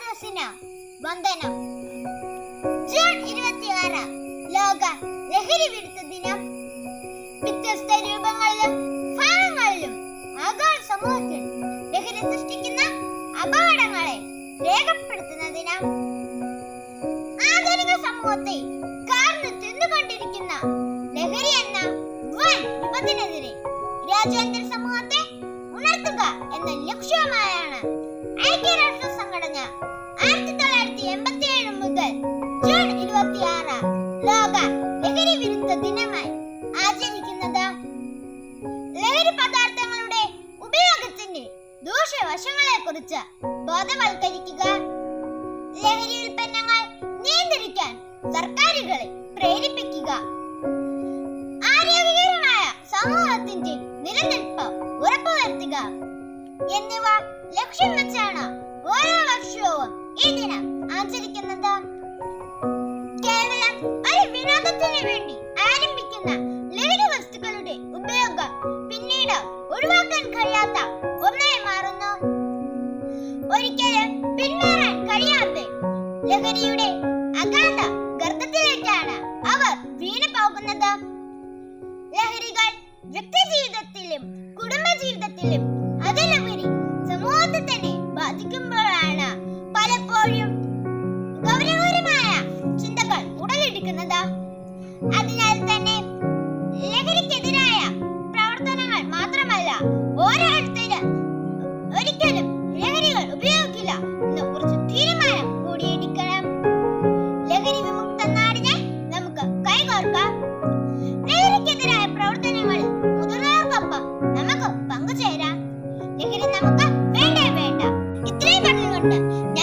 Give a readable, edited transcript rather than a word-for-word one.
ദിവസിന വന്ദനം. ജൂൺ 26 ലോക ലഹരി വിരുദ്ധ ദിനം. വ്യത്യസ്ത രൂപങ്ങളിലും ഭാഗങ്ങളിലും ആഗോള സമൂഹത്തിൽ ലഹരി സൃഷ്ടിക്കുന്ന അപകടങ്ങളെ രേഖപ്പെടുത്തുന്ന ദിനം. ആധുനിക സമൂഹത്തെ കാർന്നു തിന്നുകൊണ്ടിരിക്കുന്ന ലഹരി എന്ന വൻ വിപത്തിനെതിരെ രാജ്യാന്തര സമൂഹത്തെ ഉണർത്തുക എന്ന ലക്ഷ്യവുമായാണ് ഐക്യരാഷ്ട്ര സംഘടന 1987 മുതൽ ജൂൺ 26 ലോക ലഹരി വിരുദ്ധ ദിനമായി ആചരിക്കുന്നത്. ലഹരി പദാർത്ഥങ്ങളുടെ ഉപയോഗത്തിന്റെ ദൂഷ്യവശങ്ങളെ കുറിച്ച് ബോധവൽക്കരിക്കുക, ലഹരി ഉൽപ്പന്നങ്ങൾ നിയന്ത്രിക്കാൻ സർക്കാരുകളെ പ്രേരിപ്പിക്കുക, ആരോഗ്യകരമായ സമൂഹത്തിന്റെ നിലനിൽപ്പ് ഉറപ്പുവരുത്തുക എന്നിവ ലക്ഷ്യം വെച്ചാണ് ഓരോ വർഷവും ഈ ദിനം ആചരിക്കുന്നത്. കേവലം ഒരു വിനോദത്തിന് വേണ്ടി ആരംഭിക്കുന്ന ലഹരി വസ്തുക്കളുടെ ഉപയോഗം പിന്നീട് ഒഴിവാക്കാൻ കഴിയാത്ത ഒന്നായി മാറുന്നു. ഒരിക്കലും പിന്മാറാൻ കഴിയാത്ത ലഹരിയുടെ അഗാധ ഗർത്തത്തിലേക്കാണ് അവർ വീണു പോകുന്നത്. ലഹരികൾ വ്യക്തിജീവിതത്തിലും കുടുംബജീവിതത്തിലും അതിലുപരി സമൂഹത്തെ തന്നെ ബാധിക്കുമ്പോഴാണ് പലപ്പോഴും ഗൗരവകരമായ ചിന്തകൾ ഉടലെടുക്കുന്നത്. അതിനാൽ തന്നെ ലഹരിക്കെതിരായ പ്രവർത്തനങ്ങൾ മാത്രമല്ല, ഓരോരുത്തരും ഒരിക്കലും ലഹരികൾ ഉപയോഗിക്കില്ല എന്ന് കുറിച്ച് തീരുമാനം കൂടിയെടുക്കണം. ലഹരി വിമുക്ത നാടിനെ നമുക്ക് കൈകോർക്കാം. ലഹരിക്കെതിരായ പ്രവർത്തനങ്ങളിൽ മുതിർന്നവർക്കൊപ്പം നമുക്ക് പങ്കുചേരാം. ലഹരി നമുക്ക് വേണ്ട. ഇത്രയും പറഞ്ഞുകൊണ്ട്